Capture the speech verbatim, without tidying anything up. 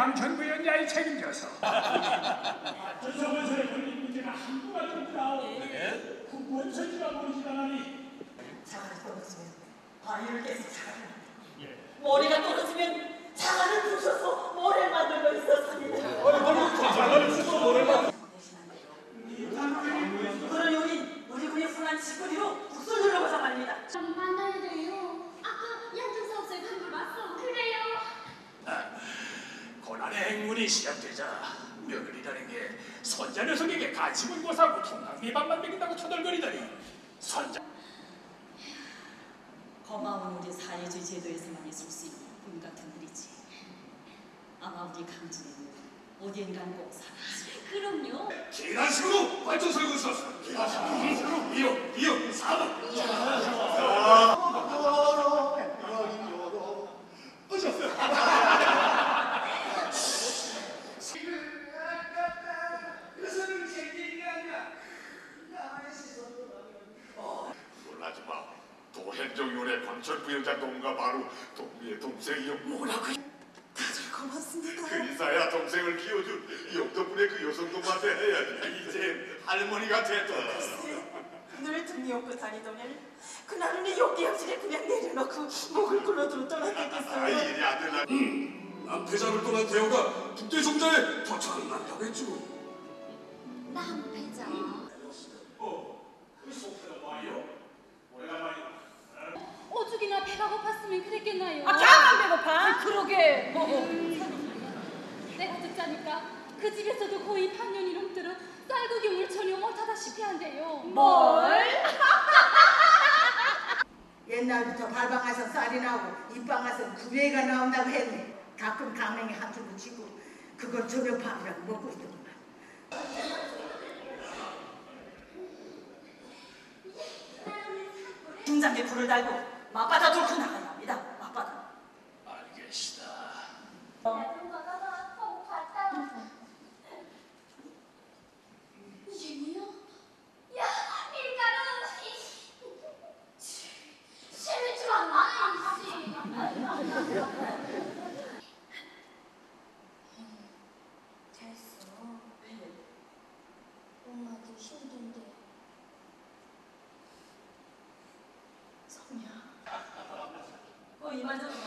강천부연야에 책임져서 저저번에 걸린 문제가 한두가 됐더라오. 네? 그 원천지가 보이지 않으니 자갈이 떨어지면 바위를 깨서 자갈을 만들고 머리가 떨어지면 자갈을 부셔서 모래를 만들고 있었습니다. 자갈을 부셔서 모래를 만들고 그러니 우린 우리 군의 훈한 짓거리로 국수를 누르고자 말입니다. 만나야 돼요. 아까 양준사업소에 간걸 봤어. 그래요. 고난의 행문이 시작되자 며느리라는 게 손자 녀석에게 가치문 고사하고 통강미밥만 먹인다고 터덜거리더니 손자 고마운 우리 사회주의 제도에서만 있을 수 있는 군 같은 일이지. 아마 우리 강진에는 어디엔간 꼭 살아있을 그럼요. 기관식으로 발전소를 구성했어. 기관식으로 이어 이어 사번 놀라지마. 도현정요래 광천부영장 동무가 바로 동무의 동생이요. 뭐라고? 다들 고맙습니다. 그 이사야 동생을 키워준 이 덕분에 그 여성동무한테 해야지. 이제 할머니가 됐다. 늘 등이 없고 다니더니 그날은 이 욕기역질에 그냥 내려놓고 목을 굴러들어 떠났겠어요. 아이 일이 안 되나. 음, 남패장을 떠난 대호가 국대종자의 도착을 난다고 했지. 남패자. 어, 그 속세가 와요? 오래간만이다. 오죽이나 배가 고팠으면 그랬겠나요? 아, 걔만 배고파? 그러게. 내가 듣자니까 그 집에서도 거의 반년이 넘도록 쌀국용을 전혀 못하다시피 한대요. 뭘? 옛날부터 발방에서 쌀이 나오고 입방에서 구레가 나온다고 했네. 가끔 강냉이 한 줄 붙이고 그걸 저녁밥이라고 먹고 있더구만. 등장에 불을 달고 맞바다 들고 나가야 합니다. 맞바다. 알겠시다. 이게 뭐야? 야, 밀가루! 실을 줄 알아, 이씨! 잘했어. 엄마도 힘든데. 성이야. 어, 이만 좀